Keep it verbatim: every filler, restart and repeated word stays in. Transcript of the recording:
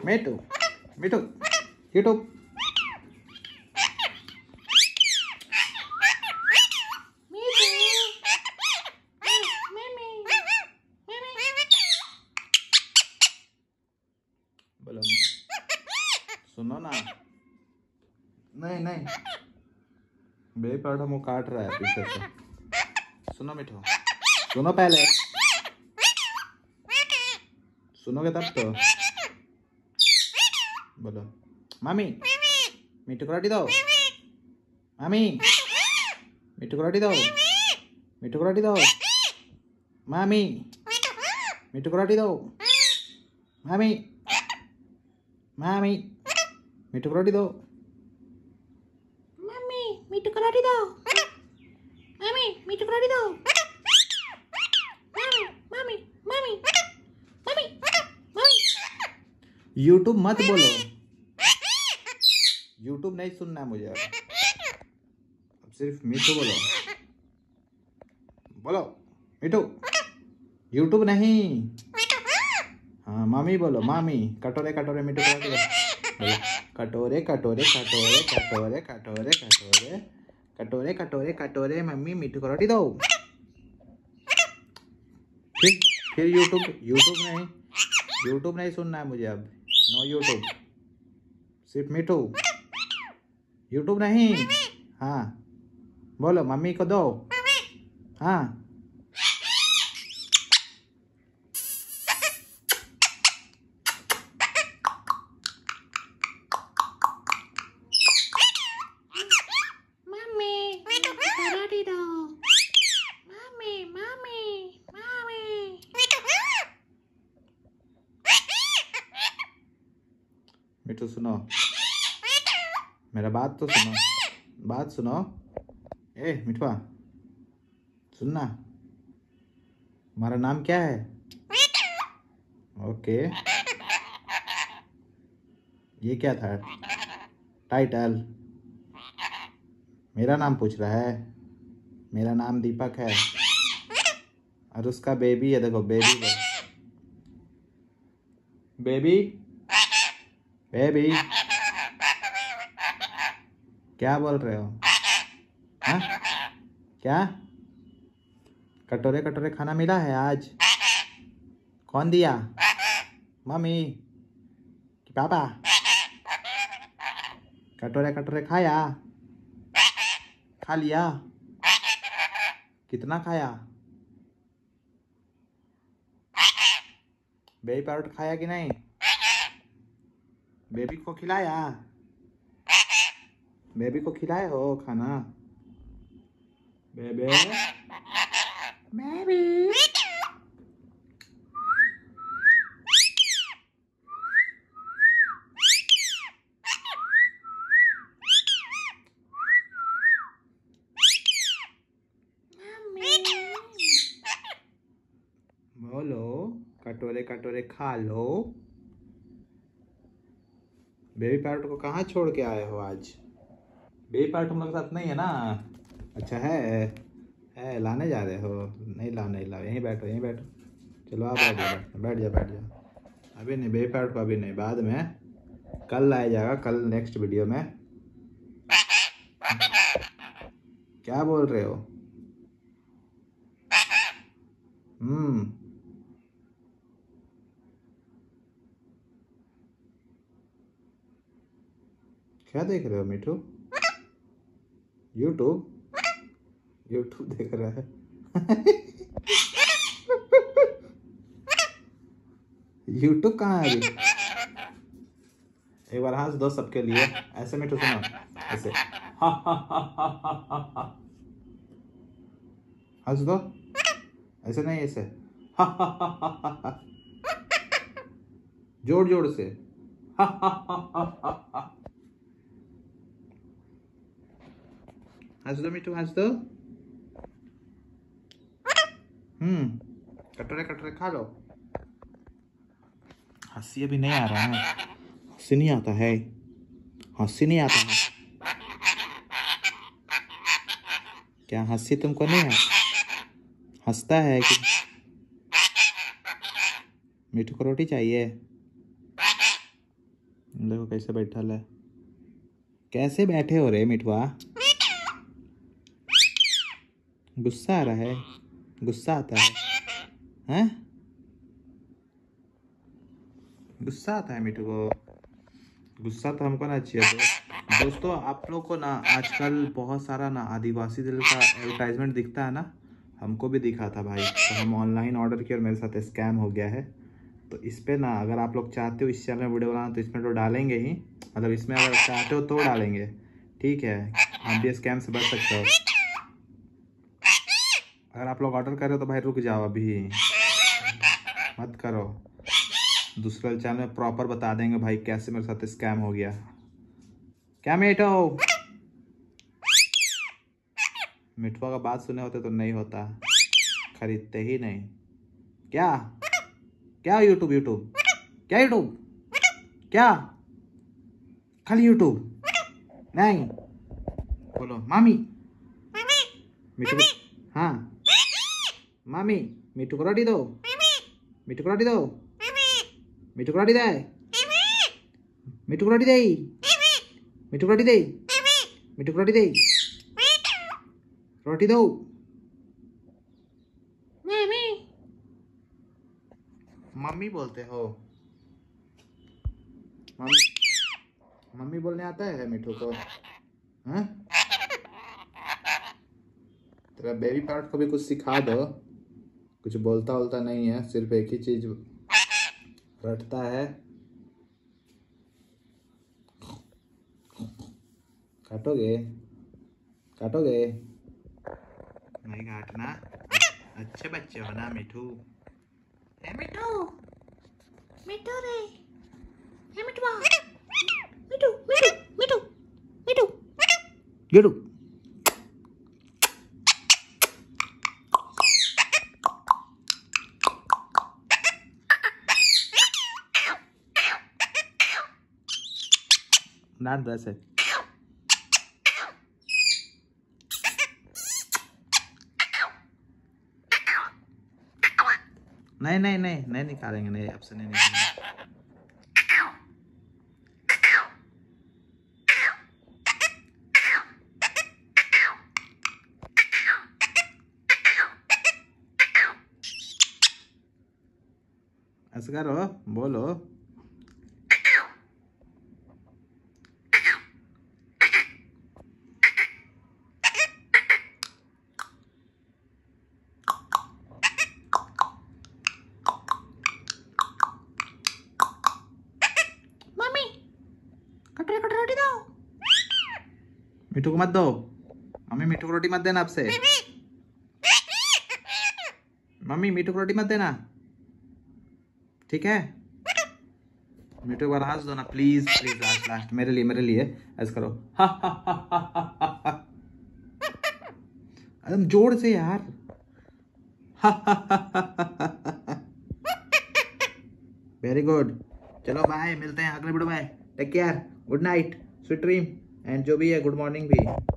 मिठू मिठू YouTube बोलो सुनो ना। नहीं नहीं बेबी पाउडर मुँह काट रहा है पीछे से। सुनो मिठू सुनो पहले सुनोगे तब तो। बोलो मामी मिठू को रोटी दो। मामी मिठू को रोटी दो। मिठू को रोटी दो। मामी मिठू को रोटी दो। मामी मामी मिठू को रोटी दो। मम्मी मिठू को रोटी दो। मम्मी मिठू को रोटी दो। Mummy mummy mummy mummy mummy. YouTube मत बोलो। यूट्यूब नहीं सुनना है मुझे। अब सिर्फ मिठू बोलो। बोलो मिठू यूट्यूब नहीं। हाँ मामी बोलो मामी। कटोरे कटोरे मिठू को रोटी दो। बोलो कटोरे कटोरे कटोरे कटोरे कटोरे कटोरे कटोरे कटोरे कटोरे मम्मी मिठू को रोटी दो। फिर फिर यूट्यूब यूट्यूब नहीं यूट्यूब नहीं सुनना है मुझे अब। नो यूट्यूब सिर्फ मिठू। यूट्यूब नहीं। हाँ बोलो मम्मी को दो। हाँ मम्मी मिठू को रोटी दो। Mummy mummy mummy. मिठू सुनो मेरा बात तो सुनो। बात सुनो। ए मिठुआ सुनना। हमारा नाम क्या है? ओके ये क्या था टाइटल? मेरा नाम पूछ रहा है। मेरा नाम दीपक है और उसका बेबी है। देखो बेबी बेबी बेबी क्या बोल रहे हो? हाँ क्या कटोरे कटोरे खाना मिला है आज? कौन दिया? मम्मी कि पापा? कटोरे कटोरे खाया? खा लिया? कितना खाया? बेबी पाउडर खाया कि नहीं? बेबी को खिलाया? बेबी को खिलाए हो खाना? बेबी बेबी बोलो कटोरे कटोरे खा लो। बेबी पाउडर को कहाँ छोड़ के आए हो आज? बेबी पाउडर तुम लोग के साथ नहीं है ना? अच्छा है है लाने जा रहे हो? नहीं ला नहीं ला यहीं बैठो यहीं बैठो। चलो आप बैठ जाओ बैठ जाओ बैठ जाओ। अभी नहीं बेबी पाउडर को अभी नहीं बाद में कल लाया जाएगा। कल नेक्स्ट वीडियो में। क्या बोल रहे हो? हम्म क्या देख रहे हो मिठू? यूट्यूब यूट्यूब देख रहा है। यूट्यूब कहाँ है अभी? एक बार हंस दो सबके लिए। ऐसे मिठू सुनो ऐसे हंस दो। ऐसे नहीं ऐसे जोर जोर से। हंस दो मिठू हंस दो। हम्म कटोरे कटोरे खा लो। हंसी अभी नहीं आ रहा है। हंसी नहीं आता है। हंसी नहीं आता है। क्या हंसी तुमको नहीं है? हंसता है कि मिठू को रोटी चाहिए? देखो कैसे बैठा है, कैसे बैठे हो रे मिठुआ? गुस्सा आ रहा है, गुस्सा आता है हैं? गुस्सा आता है मिठू को? गुस्सा तो हमको ना चाहिए दो। दोस्तों आप लोग को ना आजकल बहुत सारा ना आदिवासी दिल का एडवर्टाइजमेंट दिखता है ना, हमको भी दिखा था भाई, तो हम ऑनलाइन ऑर्डर किया और मेरे साथ स्कैम हो गया है। तो इस पे ना अगर आप लोग चाहते हो इस चैनल में वीडियो बनाना तो इसमें तो डालेंगे ही, मतलब इसमें अगर चाहते हो तो डालेंगे, ठीक है? आप भी स्कैम से बच सकते हो। अगर आप लोग ऑर्डर कर रहे हो तो भाई रुक जाओ, अभी मत करो। दूसरे चैनल में प्रॉपर बता देंगे भाई कैसे मेरे साथ स्कैम हो गया। क्या मिठू? मिठुआ का बात सुने होते तो नहीं होता, खरीदते ही नहीं। क्या क्या यूट्यूब यूट्यूब क्या यूट्यूब क्या खाली यूट्यूब नहीं? बोलो मामी मिठू। हाँ मामी मिठू को रोटी दो, मिठू को रोटी दो, मिठू को रोटी दे, मिठू को रोटी दे, मिठू को रोटी दे, मिठू को रोटी दे, रोटी दो। मम्मी मम्मी बोलते हो? मम्मी मम्मी बोलने आता है मिठू को? हाँ? तेरा बेबी पार्ट को भी कुछ सिखा दो, कुछ बोलता बोलता नहीं है, सिर्फ एक ही चीज रटता है। काटोगे काटोगे? नहीं काटना, अच्छे बच्चे हो ना मिठू। ए मिठू मिठू रे, ए मिठुआ, मिठू मिठू मिठू मिठू गिरू not that's it। नहीं नहीं नहीं नहीं निकालेंगे, नहीं अब से नहीं निकालेंगे। ऐसा करो, बोलो। कटोरी कटोरी रोटी दो। मिठू को मत दो, मम्मी मिठू को रोटी मत देना आपसे। मम्मी मिठू को रोटी मत देना, ठीक है? मिठू को हंस दो ना प्लीज प्लीज, लास्ट लास्ट मेरे लिए मेरे लिए ऐसा करो। हा हा हा हा हा हा, एकदम जोर से यार। हा हा हा हा, वेरी गुड। चलो बाय, मिलते हैं अगले वीडियो में। Take care, good night, sweet dream and जो भी है गुड मॉर्निंग भी।